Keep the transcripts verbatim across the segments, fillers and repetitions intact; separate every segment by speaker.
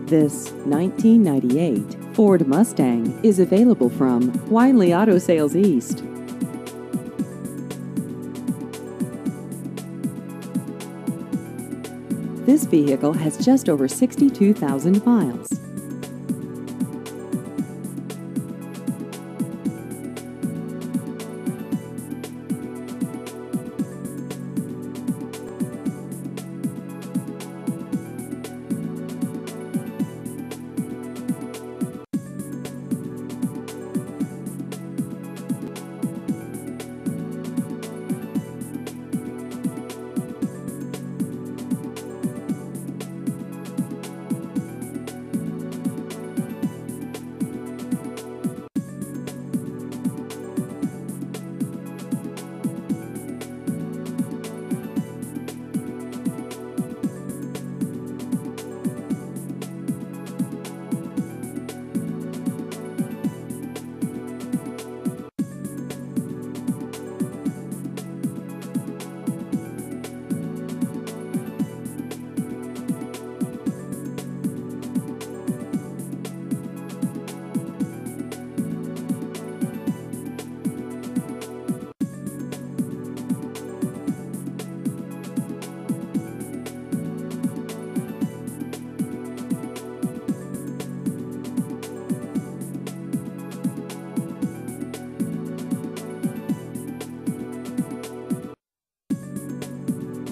Speaker 1: This nineteen ninety-eight Ford Mustang is available from Weinle Auto Sales East. This vehicle has just over sixty-two thousand miles.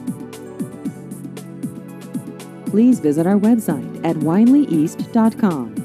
Speaker 1: Please visit our website at weinle east dot com.